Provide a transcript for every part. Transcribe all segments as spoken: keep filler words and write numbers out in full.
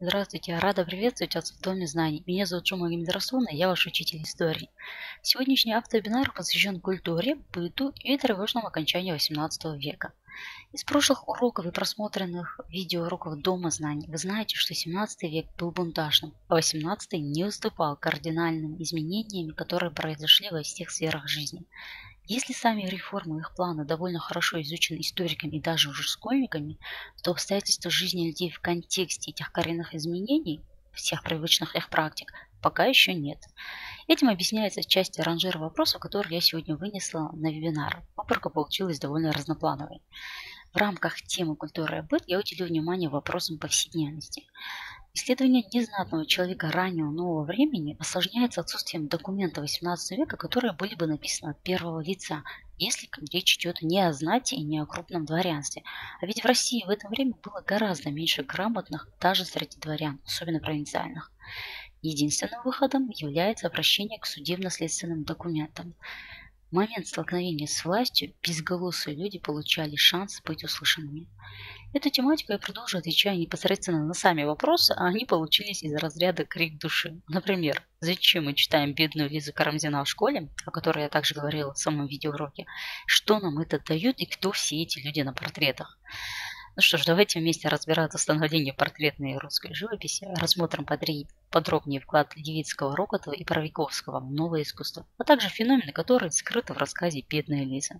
Здравствуйте, я рада приветствовать вас в Доме знаний. Меня зовут Жума Гамидрасуловна, я ваш учитель истории. Сегодняшний автовебинар посвящен культуре, быту и тревожному окончанию восемнадцатого века. Из прошлых уроков и просмотренных видеоуроков Дома знаний вы знаете, что семнадцатый век был бунтажным, а восемнадцатый не уступал кардинальным изменениям, которые произошли во всех сферах жизни. Если сами реформы и их планы довольно хорошо изучены историками и даже уже школьниками, то обстоятельства жизни людей в контексте этих коренных изменений, всех привычных их практик, пока еще нет. Этим объясняется часть ранжира вопросов, которые я сегодня вынесла на вебинар. Выборка получилась довольно разноплановой. В рамках темы культуры и быт я уделю внимание вопросам повседневности. Исследование незнатного человека раннего нового времени осложняется отсутствием документов восемнадцатого века, которые были бы написаны от первого лица, если речь идет не о знати и не о крупном дворянстве. А ведь в России в это время было гораздо меньше грамотных даже среди дворян, особенно провинциальных. Единственным выходом является обращение к судебно-следственным документам. В момент столкновения с властью безголосые люди получали шанс быть услышанными. Эту тематику я продолжу, отвечая непосредственно на сами вопросы, а они получились из разряда крик души. Например, зачем мы читаем бедную Лизу Карамзина в школе, о которой я также говорила в самом видеоуроке, что нам это дает и кто все эти люди на портретах. Ну что ж, давайте вместе разбираться в становлении портретной русской живописи, рассмотрим подробнее вклад Левицкого, Рокотова и Паровиковского в новое искусство, а также феномены, которые скрыты в рассказе «Бедная Лиза».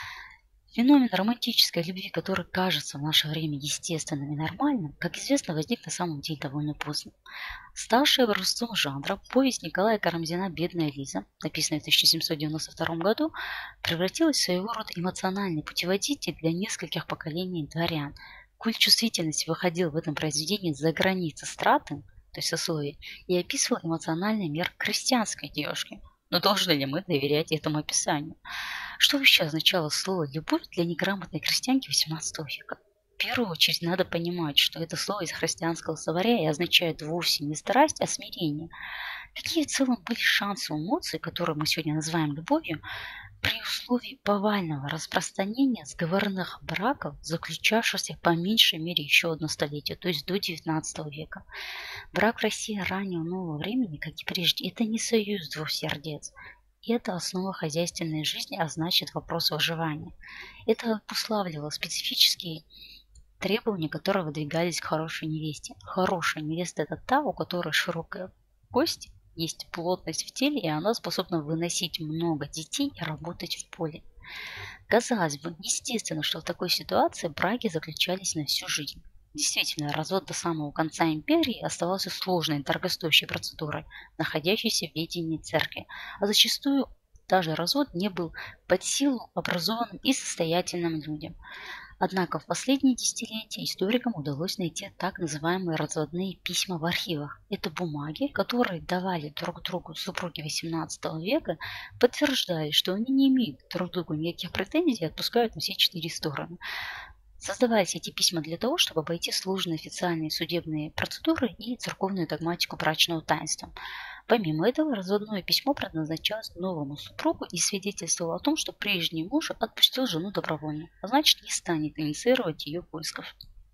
Феномен романтической любви, который кажется в наше время естественным и нормальным, как известно, возник на самом деле довольно поздно. Ставшая образцом жанра, повесть Николая Карамзина «Бедная Лиза», написанная в тысяча семьсот девяносто втором году, превратилась в своего рода эмоциональный путеводитель для нескольких поколений дворян. Культ чувствительности выходил в этом произведении за границы страты, то есть сословия, и описывал эмоциональный мир крестьянской девушки. Но должны ли мы доверять этому описанию? Что вообще означало слово «любовь» для неграмотной крестьянки восемнадцатого века? В первую очередь надо понимать, что это слово из христианского словаря и означает вовсе не страсть, а смирение. Какие в целом были шансы у эмоций, которые мы сегодня называем любовью, при условии повального распространения сговорных браков, заключавшихся по меньшей мере еще одно столетие, то есть до девятнадцатого века? Брак в России раннего нового времени, как и прежде, это не союз двух сердец. Это основа хозяйственной жизни, а значит вопрос выживания. Это обуславливало специфические требования, которые выдвигались к хорошей невесте. Хорошая невеста – это та, у которой широкая кость, есть плотность в теле, и она способна выносить много детей и работать в поле. Казалось бы, естественно, что в такой ситуации браки заключались на всю жизнь. Действительно, развод до самого конца империи оставался сложной и дорогостоящей процедурой, находящейся в ведении церкви, а зачастую даже развод не был под силу образованным и состоятельным людям. Однако в последние десятилетия историкам удалось найти так называемые разводные письма в архивах. Это бумаги, которые давали друг другу супруги восемнадцатого века, подтверждая, что они не имеют друг к другу никаких претензий и отпускают на все четыре стороны. Создавались эти письма для того, чтобы обойти сложные официальные судебные процедуры и церковную догматику брачного таинства. Помимо этого, разводное письмо предназначалось новому супругу и свидетельствовало о том, что прежний муж отпустил жену добровольно, а значит не станет инициировать ее поисков.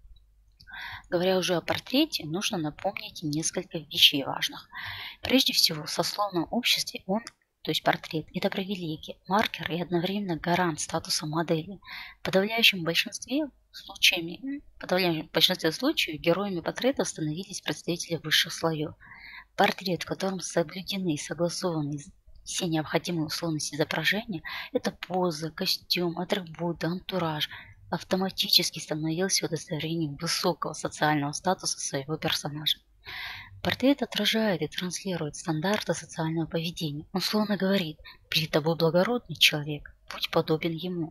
Говоря уже о портрете, нужно напомнить несколько вещей важных. Прежде всего, в сословном обществе он, то есть портрет, это привилегия, маркер и одновременно гарант статуса модели. В подавляющем большинстве случаями, в подавляющем большинстве случаев героями портрета становились представители высших слоев. Портрет, в котором соблюдены и согласованы все необходимые условности изображения, это поза, костюм, атрибуты, антураж, автоматически становился удостоверением высокого социального статуса своего персонажа. Портрет отражает и транслирует стандарты социального поведения. Он словно говорит: «Перед тобой благородный человек, будь подобен ему».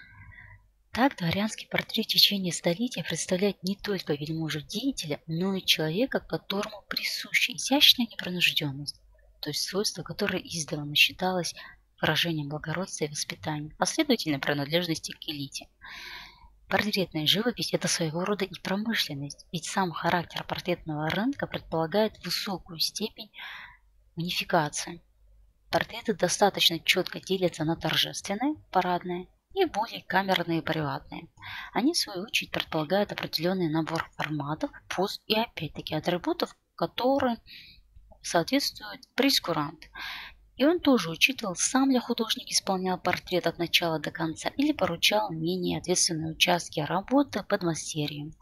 Так дворянский портрет в течение столетия представляет не только вельможу-деятеля, но и человека, которому присуща изящная непринужденность, то есть свойство, которое издавна считалось выражением благородства и воспитания, а следовательно принадлежности к элите. Портретная живопись – это своего рода и промышленность, ведь сам характер портретного рынка предполагает высокую степень унификации. Портреты достаточно четко делятся на торжественные, парадные, и более камерные и приватные. Они, в свою очередь, предполагают определенный набор форматов, поз и, опять-таки, атрибутов, которые соответствуют прейскурант. И он тоже учитывал, сам ли художник исполнял портрет от начала до конца или поручал менее ответственные участки работы под мастерьем.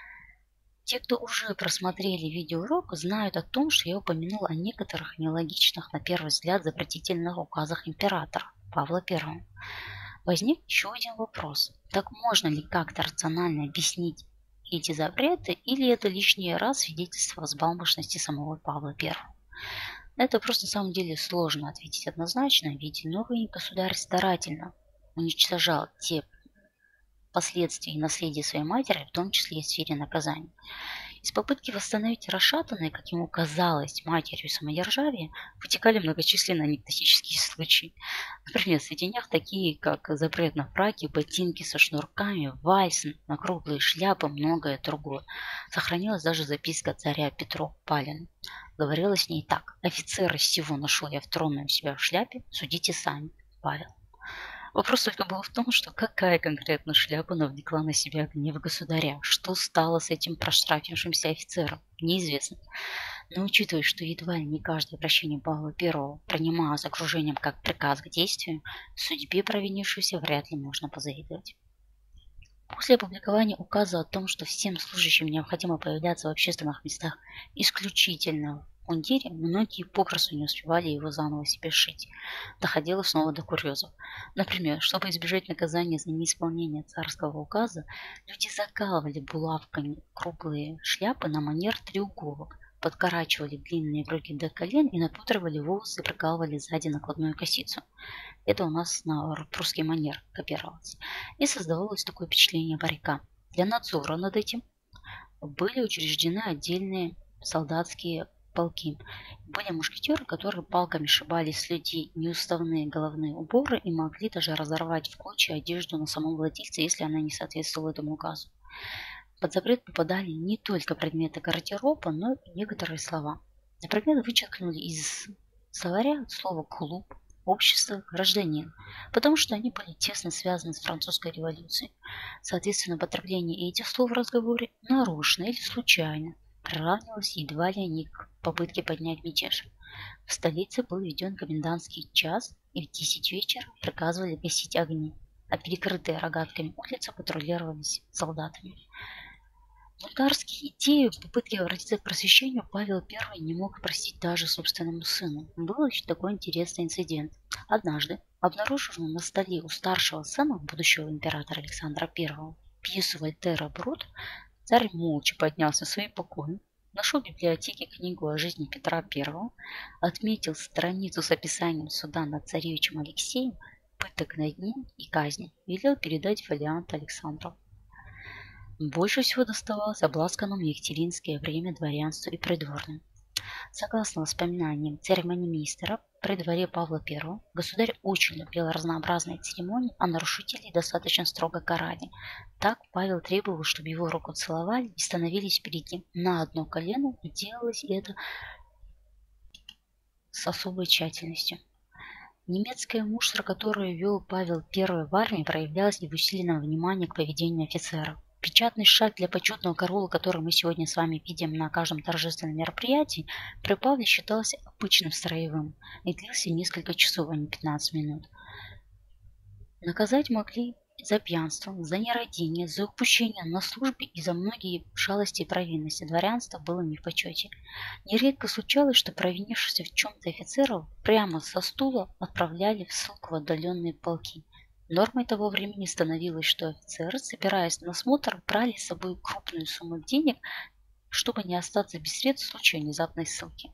Те, кто уже просмотрели видеоурок, знают о том, что я упомянул о некоторых нелогичных, на первый взгляд, запретительных указах императора Павла Первого. Возник еще один вопрос. Так можно ли как-то рационально объяснить эти запреты, или это лишний раз свидетельство о взбалмошности самого Павла Первого? На это просто на самом деле сложно ответить однозначно, ведь новый государь старательно уничтожал те последствия и наследия своей матери, в том числе и в сфере наказаний. Из попытки восстановить расшатанное, как ему казалось, матерью самодержавие, вытекали многочисленные анекдотические случаи. Например, в сведениях такие, как запрет на фраки, ботинки со шнурками, вальс на круглые шляпы, многое другое. Сохранилась даже записка царя Петро Палина. Говорилось в ней так: «Офицер из всего нашел я в тронном себя в шляпе, судите сами, Павел». Вопрос только был в том, что какая конкретно шляпа навлекла на себя гнев государя, что стало с этим проштрафившимся офицером, неизвестно. Но учитывая, что едва ли не каждое обращение Павла Первого принималось окружением как приказ к действию, судьбе провинившегося вряд ли можно позавидовать. После опубликования указа о том, что всем служащим необходимо появляться в общественных местах исключительно в мундире, многие попросту не успевали его заново себе шить. Доходило снова до курьезов. Например, чтобы избежать наказания за неисполнение царского указа, люди закалывали булавками круглые шляпы на манер треуголок, подкорачивали длинные груди до колен и напутривали волосы и прикалывали сзади накладную косицу. Это у нас на русский манер копировалось. И создавалось такое впечатление парика. Для надзора над этим были учреждены отдельные солдатские полки. Были мушкетеры, которые палками шибали с людей неуставные головные уборы и могли даже разорвать в клочья одежду на самом владельце, если она не соответствовала этому указу. Под запрет попадали не только предметы гардероба, но и некоторые слова. Например, вычеркнули из словаря слово «клуб», общество, гражданин, потому что они были тесно связаны с французской революцией. Соответственно, потребление этих слов в разговоре нарочно или случайно приравнивалось едва ли не к попытке поднять мятеж. В столице был введен комендантский час, и в десять вечера приказывали гасить огни, а перекрытые рогатками улицы патрулировались солдатами. Бунтарские идеи в попытке обратиться к просвещению Павел Первый не мог простить даже собственному сыну. Был еще такой интересный инцидент. Однажды, обнаружив на столе у старшего сына будущего императора Александра Первого пьесу Вольтера «Брут», царь молча поднялся в свои покои, нашел в библиотеке книгу о жизни Петра Первого, отметил страницу с описанием суда над царевичем Алексеем, пыток над ним и казни, велел передать фолиант Александру. Больше всего доставалось обласканному Екатеринское время дворянству и придворным. Согласно воспоминаниям церемонимейстера при дворе Павла Первого, государь очень любил разнообразные церемонии, а нарушителей достаточно строго карали. Так Павел требовал, чтобы его руку целовали и становились перед ним на одно колено, и делалось это с особой тщательностью. Немецкая муштра, которую вел Павел Первый в армии, проявлялась и в усиленном внимании к поведению офицеров. Печатный шаг для почетного караула, который мы сегодня с вами видим на каждом торжественном мероприятии, при Павле считался обычным строевым и длился несколько часов, а не пятнадцать минут. Наказать могли за пьянство, за нерадение, за упущение на службе и за многие шалости и провинности. Дворянство было не в почете. Нередко случалось, что провинившихся в чем-то офицеров прямо со стула отправляли в ссылку в отдаленные полки. Нормой того времени становилось, что офицеры, собираясь на осмотр, брали с собой крупную сумму денег, чтобы не остаться без средств в случае внезапной ссылки.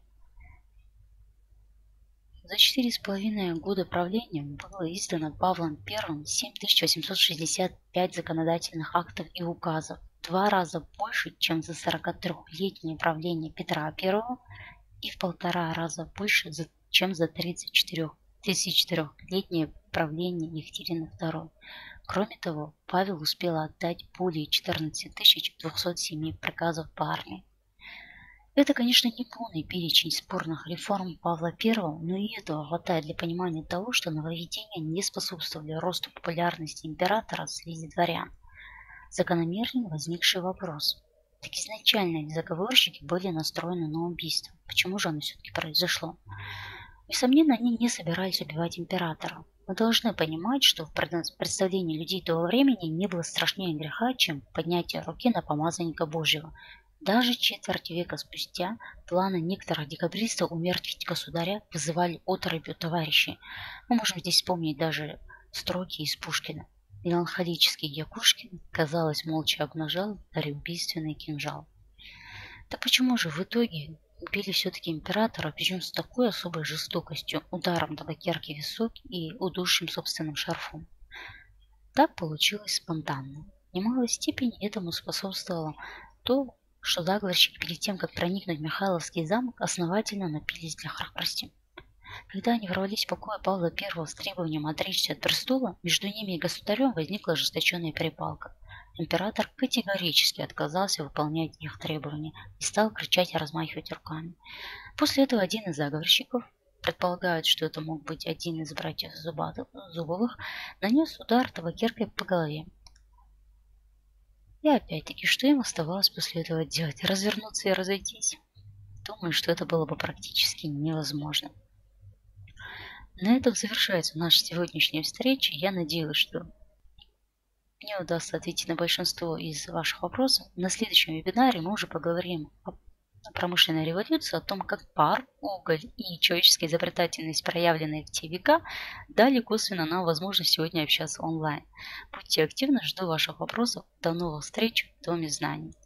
За четыре с половиной года правления было издано Павлом Первым семь тысяч восемьсот шестьдесят пять законодательных актов и указов, в два раза больше, чем за сорокатрёхлетнее правление Петра Первого и в полтора раза больше, чем за тридцать четырёхлетнее правление Екатерины Второй. Кроме того, Павел успел отдать более четырнадцати тысяч двухсот семи приказов по армии. Это, конечно, не полный перечень спорных реформ Павла Первого, но и этого хватает для понимания того, что нововведения не способствовали росту популярности императора среди дворян. Закономерен возникший вопрос. Так изначально ли заговорщики были настроены на убийство? Почему же оно все-таки произошло? Несомненно, они не собирались убивать императора. Мы должны понимать, что в представлении людей того времени не было страшнее греха, чем поднятие руки на помазанника Божьего. Даже четверть века спустя планы некоторых декабристов умертвить государя вызывали оторопь у товарищей. Мы можем здесь вспомнить даже строки из Пушкина. Меланхолический Якушкин, казалось, молча обнажал цареубийственный кинжал. Так почему же в итоге убили все-таки императора, причем с такой особой жестокостью, ударом табакерки в висок и удушьем собственным шарфом? Так получилось спонтанно. В немалой степени этому способствовало то, что заговорщики перед тем, как проникнуть в Михайловский замок, основательно напились для храбрости. Когда они ворвались в покои Павла Первого с требованием отречься от престола, между ними и государем возникла ожесточенная перепалка. Император категорически отказался выполнять их требования и стал кричать и размахивать руками. После этого один из заговорщиков, предполагают, что это мог быть один из братьев Зубовых, нанес удар табакеркой по голове. И опять-таки, что им оставалось после этого делать? Развернуться и разойтись? Думаю, что это было бы практически невозможно. На этом завершается наша сегодняшняя встреча. Я надеюсь, что мне удастся ответить на большинство из ваших вопросов. На следующем вебинаре мы уже поговорим о промышленной революции, о том, как пар, уголь и человеческая изобретательность, проявленные в те века, дали косвенно нам возможность сегодня общаться онлайн. Будьте активны, жду ваших вопросов. До новых встреч в Доме знаний.